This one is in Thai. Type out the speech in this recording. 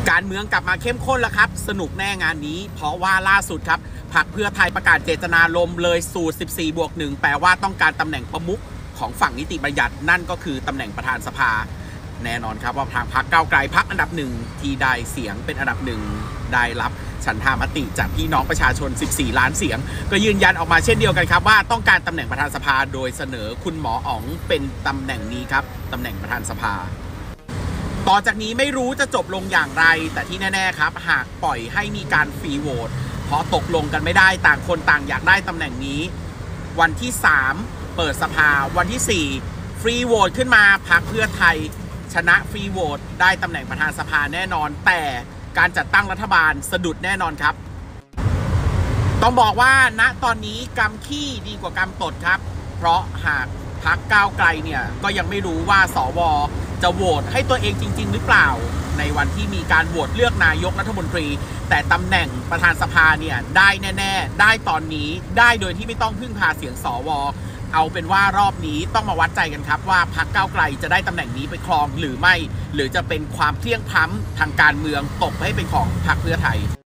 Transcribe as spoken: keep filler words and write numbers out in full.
การเมืองกลับมาเข้มข้นแล้วครับสนุกแน่งานนี้เพราะว่าล่าสุดครับพรรคเพื่อไทยประกาศเจตนารมณ์เลยสูตรสิบสี่บวกหนึ่งแปลว่าต้องการตำแหน่งประมุขของฝั่งนิติบัญญัตินั่นก็คือตำแหน่งประธานสภาแน่นอนครับว่าทางพรรคก้าวไกลพรรคอันดับหนึ่งที่ได้เสียงเป็นอันดับหนึ่งได้รับฉันทามติจากพี่น้องประชาชนสิบสี่ล้านเสียงก็ยืนยันออกมาเช่นเดียวกันครับว่าต้องการตำแหน่งประธานสภาโดยเสนอคุณหมออ๋องเป็นตำแหน่งนี้ครับตำแหน่งประธานสภาต่อจากนี้ไม่รู้จะจบลงอย่างไรแต่ที่แน่ๆครับหากปล่อยให้มีการฟรีโหวตเพราะตกลงกันไม่ได้ต่างคนต่างอยากได้ตำแหน่งนี้วันที่สามเปิดสภาวันที่สี่ฟรีโหวตขึ้นมาพรรคเพื่อไทยชนะฟรีโหวตได้ตำแหน่งประธานสภาแน่นอนแต่การจัดตั้งรัฐบาลสะดุดแน่นอนครับต้องบอกว่าณตอนนี้กำขี้ดีกว่ากำตดครับเพราะหากพรรคก้าวไกลเนี่ยก็ยังไม่รู้ว่าสวจะโหวตให้ตัวเองจริงๆหรือเปล่าในวันที่มีการโหวตเลือกนายกรัฐมนตรีแต่ตำแหน่งประธานสภาเนี่ยได้แน่ๆได้ตอนนี้ได้โดยที่ไม่ต้องพึ่งพาเสียงสวเอาเป็นว่ารอบนี้ต้องมาวัดใจกันครับว่าพรรคก้าวไกลจะได้ตำแหน่งนี้ไปครองหรือไม่หรือจะเป็นความเพลี้ยงพล้ำทางการเมืองตกให้เป็นของพรรคเพื่อไทย